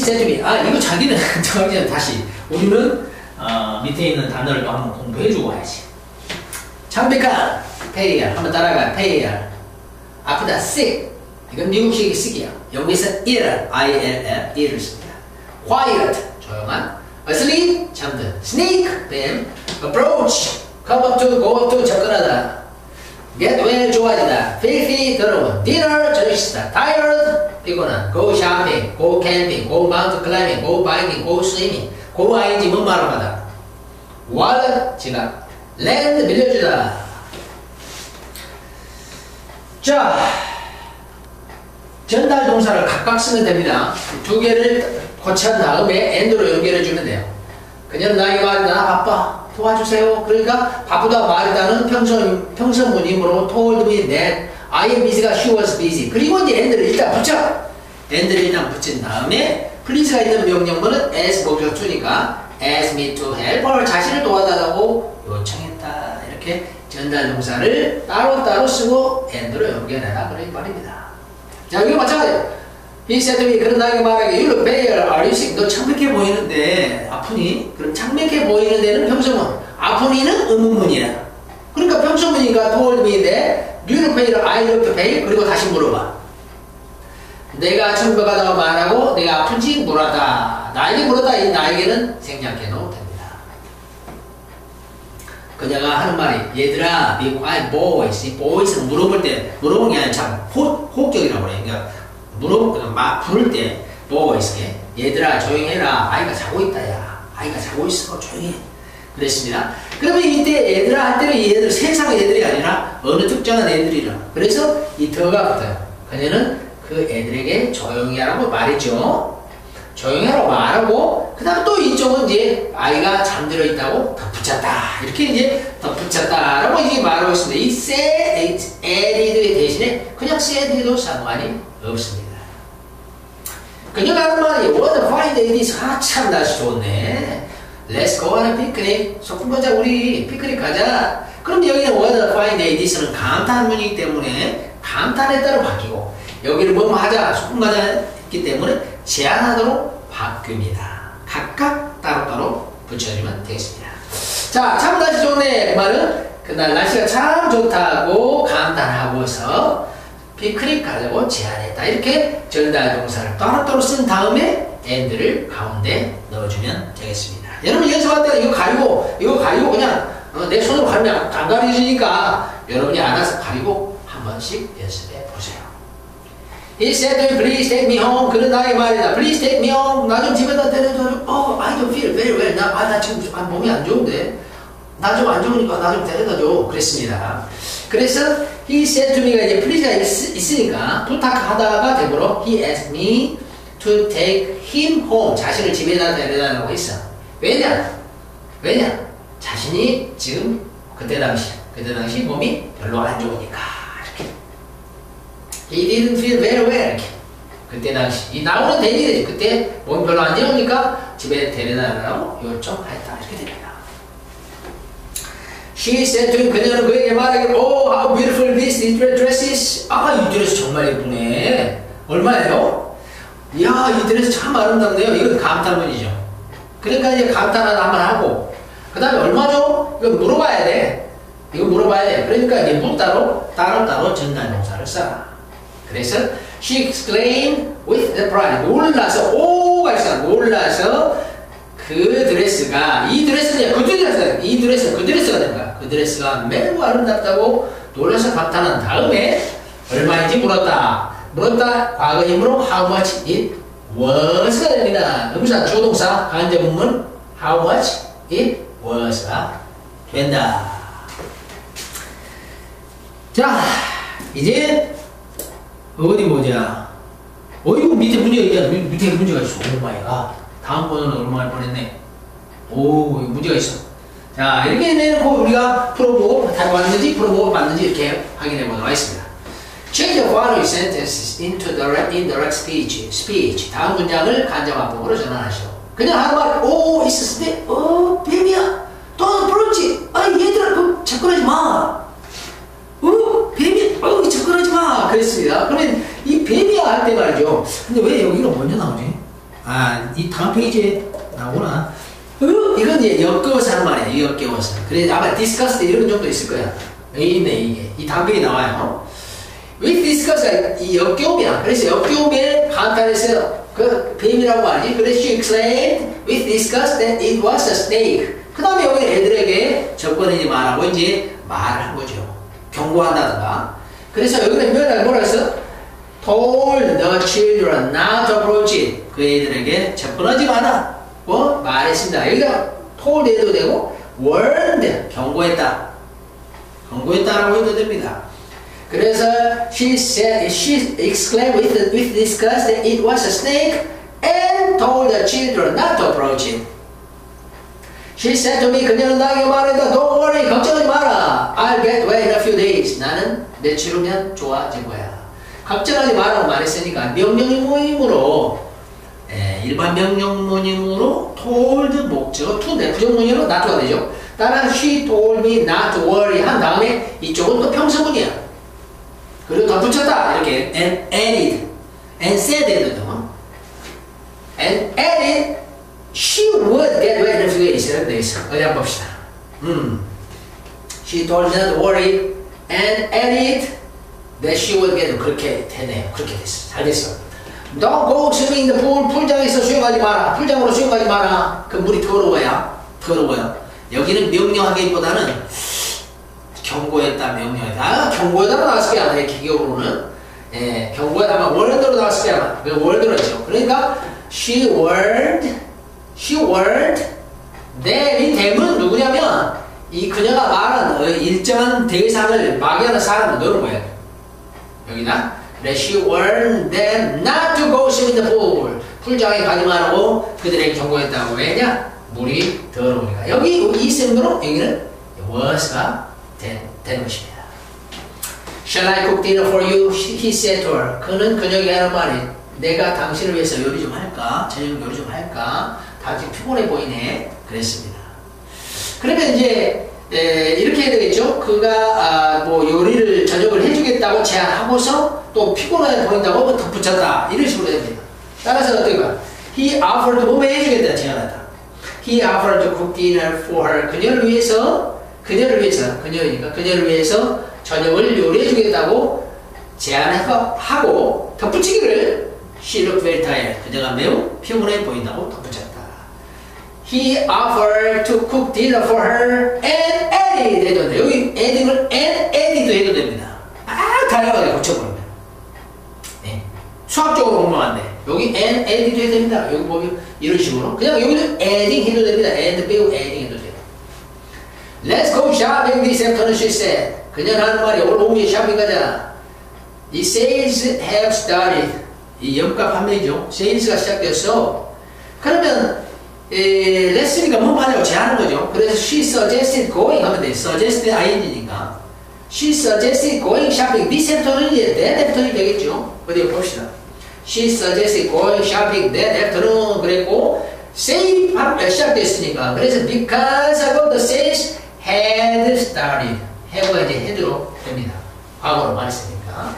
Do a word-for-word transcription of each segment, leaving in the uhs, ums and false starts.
said to me. 아, 이거 자기는 저기는 다시 우리는 어, 밑에 있는 단어를 또 한번 공부해주고 와야지. 창백한 pale 한번 따라가. pale 아프다 sick 이건 미국식 sick이야. 영국에서 ill I L L ill을 씁니다. quiet 조용한. asleep 잠든. sneak 뱀. approach come up to go to 접근하다. get well 좋아지다. filthy 더러운. dinner 저녁식사. tired 피곤한. go shopping go camping go mountain climbing go biking go swimming go ing 뭐뭐하러 가다. wallet 지갑. land 빌려주다. 자, 전달 동사를 각각 쓰면 됩니다. 두 개를 고친 다음에 end로 연결해 주면 돼요. 그녀는 나에게 말이다. 나 바빠. 도와주세요. 그러니까 바쁘다 말이다는 평선, 평선문이므로 told me that I am busy가 she was busy. 그리고 이제 end를 일단 붙여. end를 일단 붙인 다음에 please가 있는 명령문은 as 목적주니까 ask me to help her 자신을 도와달라고 요청했다. 이렇게 전달 동사를 따로따로 쓰고 end로 연결해라. 그런 말입니다. 자, 이거 마찬가지예요. He said to me, 그런 나에게 말하기, you look pale, are you sick? 너 창백해 보이는데 아프니? 그럼 창백해 보이는 데는 평소문, 아프니는 의문문이야. 그러니까 평소문이니까 told me that you look pale, I look pale. 그리고 다시 물어봐. 내가 창백하다고 말하고 내가 아픈지 물어다. 나에게 물어다. 이 나에게는 생략해도 됩니다. 그녀가 하는 말이 얘들아, be quiet boys. 이 boys는 물어볼 때 물어보는 게 아니라 참 호, 호격이라고 그래. 그러니까 물어보거든 막 부를 때 boys 얘들아 조용해라. 아이가 자고 있다. 야 아이가 자고 있어. 조용해. 그랬습니다. 그러면 이때 얘들아 할 때는 이 애들 세상의 애들이 아니라 어느 특정한 애들이라. 그래서 이 더가 붙어요. 그녀는 그 애들에게 조용히 하라고 말했죠. 조용히 하라고 말하고 그 다음 또 이쪽은 이제 아이가 잠들어 있다고 덧붙였다. 이렇게 이제 덧붙였다라고 이제 말하고 있습니다. 이 said, added 대신에 그냥 said도 상관이 없습니다. 그녀가 하는 말이 what a fine day it is. 아, 참 날씨 좋네. Let's go on a picnic. 소풍 가자. 우리 피크닉 가자. 그럼 여기는 what a fine day it is는 감탄문이기 때문에 감탄에 따라 바뀌고 여기를 뭐뭐 하자. 소풍 가자 했기 때문에 제안하도록 바뀝니다. 각각 따로따로 붙여주면 되겠습니다. 자, 참 날씨 좋네. 그 말은 그날 날씨가 참 좋다고 감탄하고서 피크닉 가자고 제안했다. 이렇게 전달 동사를 따로따로 쓴 다음에 end를 가운데 넣어주면 되겠습니다. 여러분 연습할 때는 이거 가리고 이거 가리고 그냥 어, 내 손으로 가리면 안 가려지니까 여러분이 알아서 가리고 한 번씩 연습해 보세요. He said to me, please take me home. 그는 나에게 말이다. Please take me home. 나 좀 집에다 데려다 줘. Oh, I don't feel very well. 나, 아, 나 지금 아, 몸이 안 좋은데. 나 좀 안 좋으니까 나 좀 데려다 줘. 그랬습니다. 그래서 he said to me가 이제 please가 있, 있으니까 부탁하다가 되므로 he asked me to take him home. 자신을 집에다 데려다라고 했어. 왜냐? 왜냐? 자신이 지금 그때 당시 그때 당시 몸이 별로 안 좋으니까. He didn't feel very well. 이렇게. 그때 당시 이 나오는 대리되지. 그때 몸이 별로 안 좋으니까 집에 데려다라고 요청했다. 이렇게 됩니다. She said to him, 그녀는 그에게 말하기를 Oh, how beautiful this dress is. 아, 이 드레스 정말 예쁘네. 얼마예요? 이야, 이 드레스 참 아름답네요. 이건 감탄문이죠. 그러니까 이제 감탄 한번 하고 그 다음에 얼마죠? 이거 물어봐야 돼. 이거 물어봐야 돼. 그러니까 이제 묻다로 따로따로 전달 동사를 써라. 그래서 she exclaimed with the pride. 놀라서 오가 있어. 놀라서 그 드레스가 이 드레스는 그 드레스 이 드레스 그 드레스가 된 거야. 그 드레스가 매우 아름답다고 놀라서 감탄한 다음에 얼마인지 물었다. 물었다. 과거 힘으로 how much it was가 됩니다. 음사 조동사 간접문문 how much it was가 된다. 자, 이제 어디 보자. 어이구 밑에 문제가 있잖아. 밑에 문제가 있어. 오 마이 갓. 다음 번호는 얼마나 뻔했네. 오, 문제가 있어. 자, 이렇게 내놓고 우리가 풀어보고 다 맞는지 풀어보고 맞는지 이렇게 확인해 보도록 하겠습니다. Change the following sentences into direct, indirect speech. speech. 다음 문장을 간접화법으로 전환하시오. 그냥 하는 말, 오, 있었을 때, 어, 뱀이야. 또 부럽지. 아, 얘들아, 그, 접근하지 마. 어, 뱀이야. 어, 접근하지 마. 그랬습니다. 그러면 이 뱀이야 할 때 말이죠. 근데 왜 여기가 먼저 나오지? 아, 이 다음 페이지에 나오구나. 어? 이건 이제 엮여서 하는 말이에요. 엮여서. 그래, 아마 discuss 이런 정도 있을 거야. 여기 있네, 이게. 이 다음 페이지 나와요. with discuss, 이 역겨움이야. 그래서 역겨움에 간단해서 그 뱀이라고 하지. 그래서 she exclaimed with disgust that it was a snake. 그 다음에 여기 애들에게 접근하지 말라고 이제 말을 한 거죠. 경고한다든가. 그래서 여기는 뭐라, 뭐라 했어? told the children not to approach it. 그 애들에게 접근하지 마라. 뭐 말했습니다. 여기가 told 해도 되고 warned, 경고했다. 경고했다라고 해도 됩니다. 그래서 she said, she exclaimed with, with disgust that it was a snake and told the children not to approach it. She said to me, 그녀는 나에게 말했다. Don't worry, 걱정하지 마라. I'll get well in a few days. 나는 며칠 후면 좋아질 거야. 걱정하지 마라고 말했으니까 명령문임으로 예, 일반 명령문임으로 told 목적어 to인데 부정문임으로 not가 되죠. 따라서 she told me not to worry 한 다음에 이쪽은 또 평서문이야. 그리고 더 붙였다 이렇게 and added and said 해도 되고 and added she would get well in a few days 이렇게 되어 있어. 어디 한번 봅시다. 음. She told me not to worry and added that she would get 그렇게 되네요. 그렇게 됐어. 잘 됐어. Don't go swimming in the pool. 풀장에서 수영하지 마라. 풀장으로 수영하지 마라. 그 물이 더러워야. 더러워요. 여기는 명령하기보다는 경고했다, 명령했다. 아, 경고했다로 나왔을 게 아니에요. 기계적으로는. 예, 경고했다면 월드로 나왔을 게 아니에요. 그 월드로죠. 그러니까 she warned, she warned. that 이 대문 누구냐면 이 그녀가 말한 일정한 대상을 막연한 사람을 넣는 거예요. 여기다. She warned them not to go swim in the pool. 풀장에 가지 말라고 그들에게 경고했다고. 왜냐? 물이 더러우니까. 여기 이 셈으로 여기는 was가 된, 된 것입니다. Shall I cook dinner for you? He said to her. 그는 그녀에게 하는 말이 내가 당신을 위해서 요리 좀 할까? 저녁 요리 좀 할까? 당신 피곤해 보이네. 그랬습니다. 그러면 이제 에, 이렇게 해야 되겠죠. 그가 아, 뭐 요리를 저녁을 해주겠다고 제안하고서 또 피곤해 보인다고 덧붙였다. 이런 식으로 됩니다. 따라서 어떻게 봐? He offered 뭐 해주겠다 제안하다. He offered to cook dinner for her. 그녀를 위해서 그녀를 위해서 그녀이니까 그녀를 위해서 저녁을 요리해주겠다고 제안하고 덧붙이기를 She looked very tired. 그녀가 매우 피곤해 보인다고 덧붙였다. He offered to cook dinner for her and added 해도 돼요. 여기 adding을 and added 해도 됩니다. 아, 다양하게 고쳐버리면. 네. 수학적으로 공부하는데 여기 and added 해도 됩니다. 여기 보면 이런 식으로 그냥 여기도 adding 해도 됩니다. and 빼고 adding 해도 돼요. Let's go shopping this afternoon, she said. 그녀는 하는 말이 오늘 오후에 쇼핑 가자. The sales have started. 이 염가 판매죠. 세일스가 시작됐어. 그러면 에, 레슨이가 뭐 하냐고 제안하는 거죠. 그래서 she suggested going 하면 돼. suggest ing니까. She suggested going shopping this afternoon이 that afternoon 되겠죠. 어디 봅시다. She suggested going shopping that afternoon 그랬고 세일이 시작됐으니까 그래서 because of the sales had started have가 이제 had로 됩니다. 과거로 말했으니까.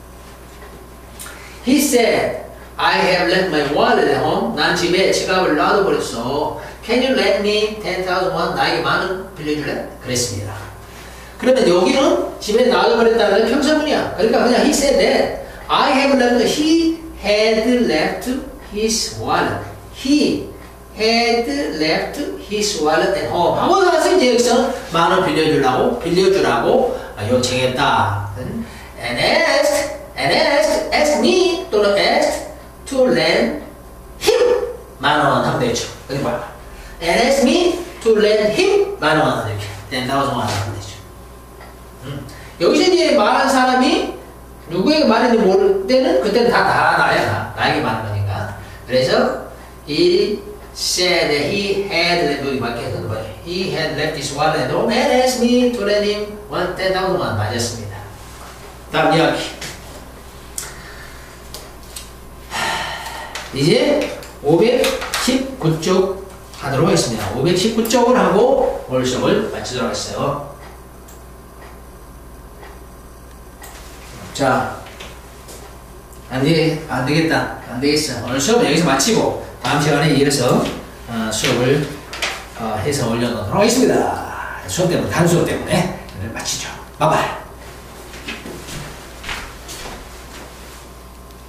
He said I have left my wallet at home. 난 집에 지갑을 놔둬버렸어. Can you lend me ten thousand won? 나에게 만 원 빌려줄래? 그랬습니다. 그러면 여기는 집에 놔둬버렸다는 평서문이야. 그러니까 그냥 he said that I have left, he had left his wallet. He had left his wallet at home. 하고 나서 이제 여기서 만 원 빌려주라고, 빌려주라고 요청했다. And asked, and asked, asked me, 또는 asked to lend him 만 원 하면 되죠. 어디 봐. And asked me to lend him 만 원 이렇게 ten thousand 원 하면 되죠. 음. 여기서 이제 말한 사람이 누구에게 말했는지 모를 때는 그때는 다, 다 나야 다. 나에게 말한 거니까. 그래서 he said that he had left 여기 밖에 했던 거예요. He had left his wallet at home and asked me to lend him ten thousand 원 맞았습니다. 다음 이야기. 이제 오백십구 쪽 하도록 하겠습니다. 오백십구 쪽을 하고 오늘 수업을 마치도록 하겠어요. 자, 안, 되, 안 되겠다. 안 되겠어. 오늘 수업은 여기서 마치고 다음 시간에 이어서 어, 수업을 어, 해서 올려놓도록 하겠습니다. 수업 때문에, 단수업 때문에 오늘 마치죠. 바이바이.